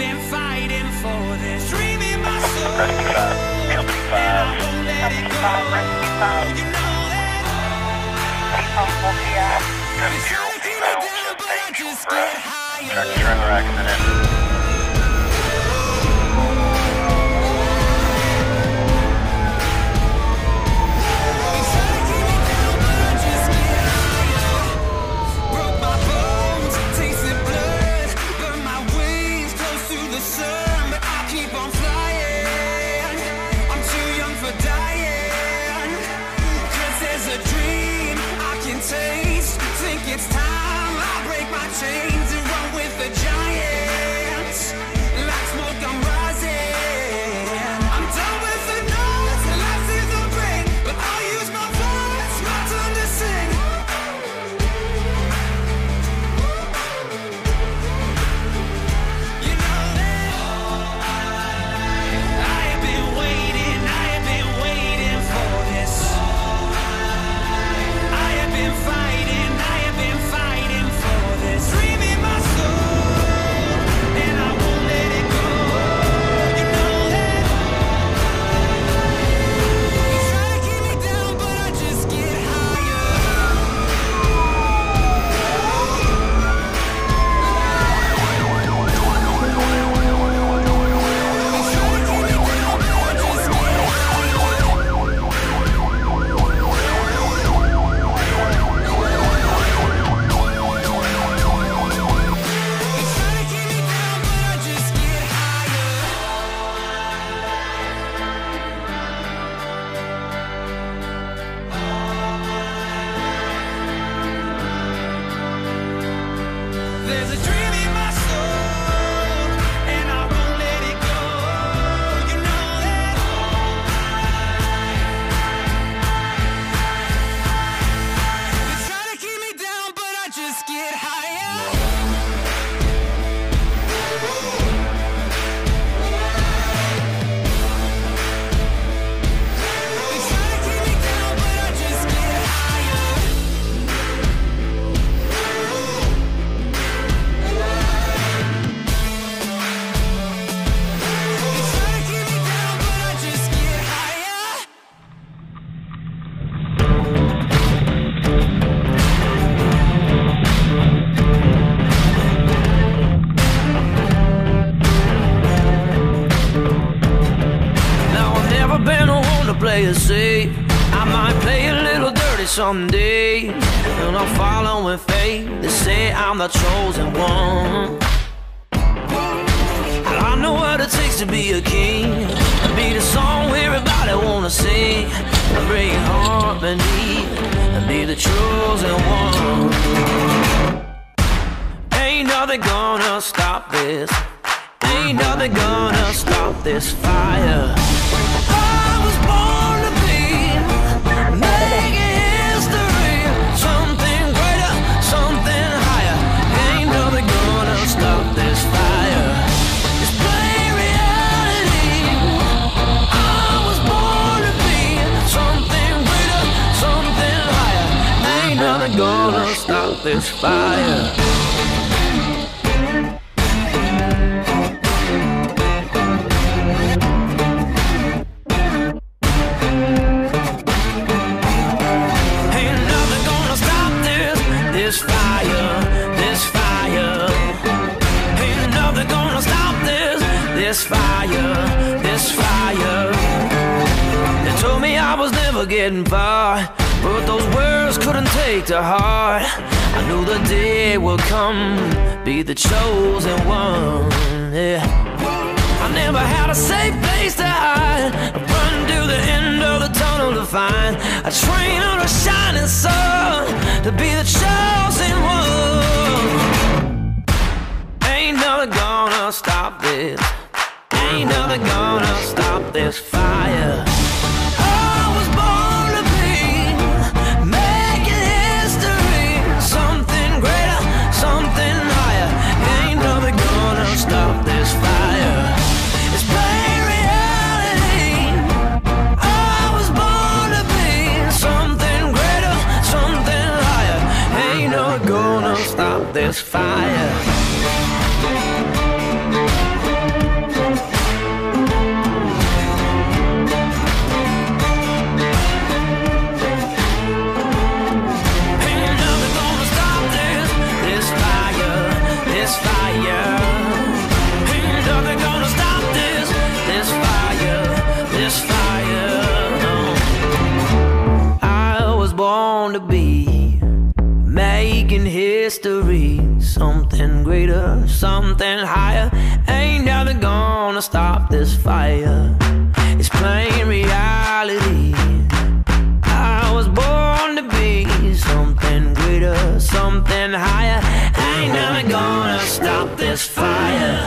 been fighting for this dream in my soul. Rescue 5, Company 5. And I won't let it go. You know that. It's trying to keep me down, but I just get higher. Trailer accident. It's time I break my chains and run with the giants. Like smoke, I'm rising. I'm done with the noise, life is the break, but I'll use my voice, my turn to sing. You know that I have been waiting for this. I have been fighting. There's a dream in my soul, and I won't let it go. You know that. They try to keep me down, but I just get higher. They try to keep me down, but I just get higher. Play it safe. I might play a little dirty someday, and I'll follow with faith. They say I'm the chosen one. I know what it takes to be a king, to be the song everybody wanna sing, to break heart beneath, and be the chosen one. Ain't nothing gonna stop this. Ain't nothing gonna stop this fire. I was born to be making history, something greater, something higher. Ain't nothing gonna stop this fire. It's plain reality. I was born to be something greater, something higher. Ain't nothing gonna stop this fire. This fire. They told me I was never getting far, but those words couldn't take to heart. I knew the day would come, be the chosen one. Yeah. I never had a safe place to hide, run to the end of the tunnel to find a train on a shining sun, to be the chosen one. Ain't nothing gonna stop this. Ain't nothing gonna stop this fire. I was born to be making history, something greater, something higher. Ain't nothing gonna stop this fire. It's plain reality. I was born to be something greater, something higher. Ain't nothing gonna stop this fire. something greater, something higher. Ain't nothing gonna stop this fire. It's plain reality. I was born to be something greater, something higher. Ain't nothing gonna stop this fire.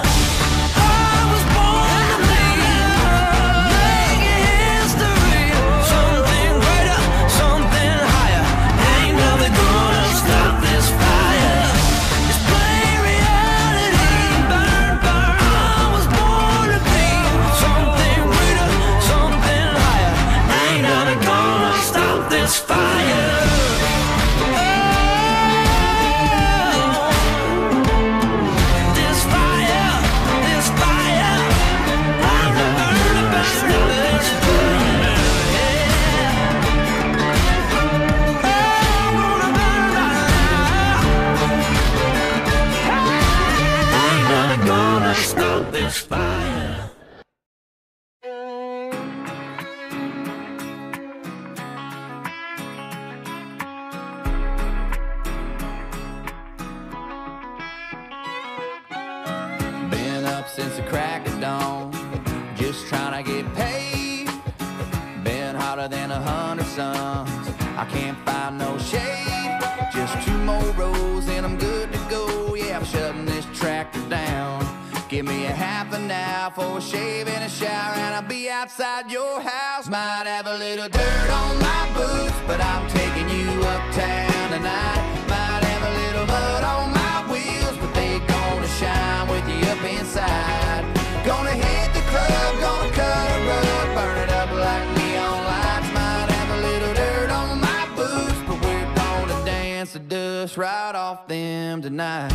Since the crack of dawn, just trying to get paid. Been hotter than 100 suns. I can't find no shade. Just 2 more rows and I'm good to go. Yeah, I'm shutting this tractor down. Give me a half an hour for a shave and a shower, and I'll be outside your house. Might have a little dirt on my boots, but I'm taking you uptown tonight. Might have a little mud on my wheels, but they gonna shine with you up inside. Gonna hit the club, gonna cut a rug, burn it up like neon lights. Might have a little dirt on my boots, but we're gonna dance the dust right off them tonight.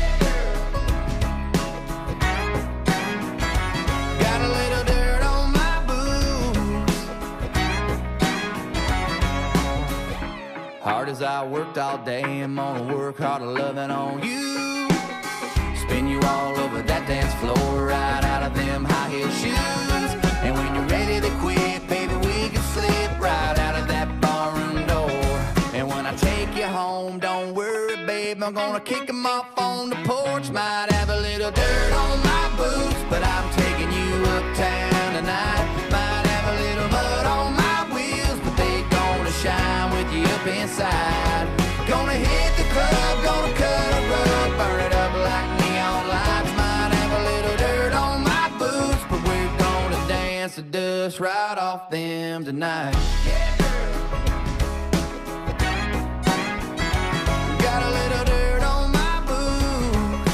Got a little dirt on my boots. Hard as I worked all day, I'm gonna work harder loving on you. Spin you all over that dance floor, right out of them high heel shoes. And when you're ready to quit, baby, we can slip right out of that barroom door. And when I take you home, don't worry, babe, I'm gonna kick them off on the porch. Might have a little dirt on my boots, but I'm taking you uptown tonight. Might have a little mud on my wheels, but they gonna shine with you up inside. Gonna hit the club, gonna cut a rug, burn it up like neon lights. Might have a little dirt on my boots, but we're gonna dance the dust right off them tonight. Got a little dirt on my boots.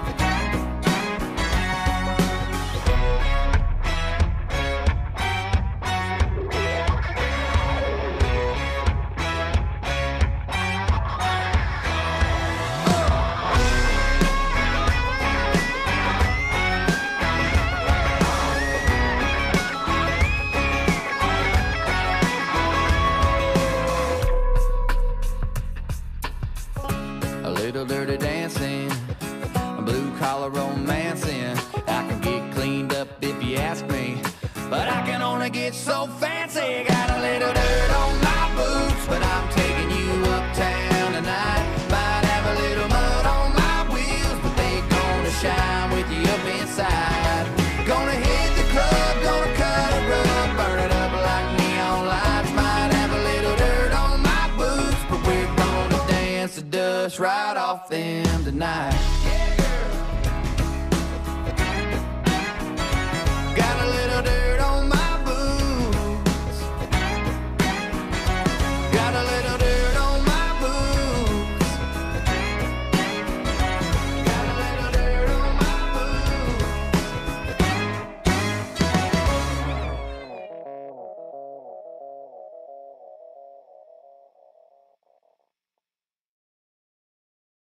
Little dirty dancing, blue collar romancing. I can get cleaned up if you ask me, but I can only get so fancy. Got a little dirt on my boots, but I'm taking you uptown tonight. Might have a little mud on my wheels, but they gonna shine with you up inside. Gonna hit the club, gonna cut a rug, burn it up like neon lights. Might have a little dirt on my boots, but we're gonna dance the dust right off them tonight.